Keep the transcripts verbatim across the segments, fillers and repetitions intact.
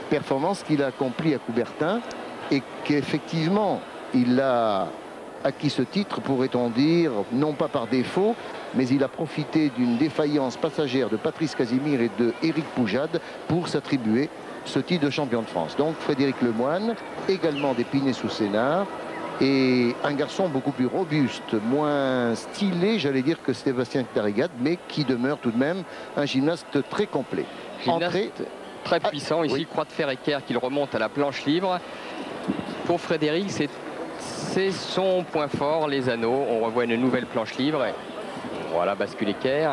performance qu'il a accomplie à Coubertin et qu'effectivement il a acquis ce titre, pourrait-on dire, non pas par défaut, mais il a profité d'une défaillance passagère de Patrice Casimir et de Éric Poujade pour s'attribuer ce titre de champion de France. Donc Frédéric Lemoine, également d'Épinay sous Sénart, et un garçon beaucoup plus robuste, moins stylé, j'allais dire, que Sébastien Darrigade, mais qui demeure tout de même un gymnaste très complet. Gymnaste Entrée... très puissant, ah, ici, oui. croix de fer équerre qu'il remonte à la planche libre. Pour Frédéric, c'est C'est son point fort, les anneaux. On revoit une nouvelle planche libre. Voilà, bascule équerre.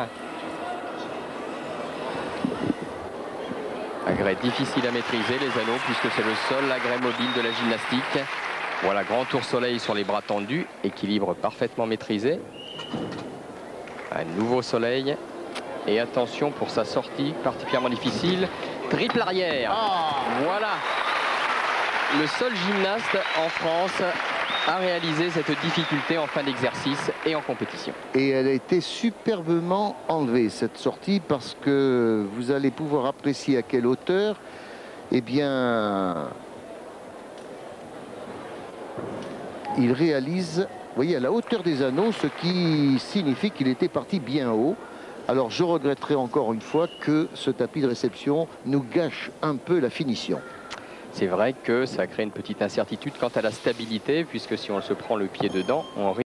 Agrès difficile à maîtriser, les anneaux, puisque c'est le seul agrès mobile de la gymnastique. Voilà, grand tour soleil sur les bras tendus. Équilibre parfaitement maîtrisé. Un nouveau soleil. Et attention pour sa sortie, particulièrement difficile. Triple arrière. Oh. Voilà. Le seul gymnaste en France a réalisé cette difficulté en fin d'exercice et en compétition. Et elle a été superbement enlevée, cette sortie, parce que vous allez pouvoir apprécier à quelle hauteur, eh bien, il réalise, vous voyez, à la hauteur des anneaux, ce qui signifie qu'il était parti bien haut. Alors je regretterai encore une fois que ce tapis de réception nous gâche un peu la finition. C'est vrai que ça crée une petite incertitude quant à la stabilité, puisque si on se prend le pied dedans, on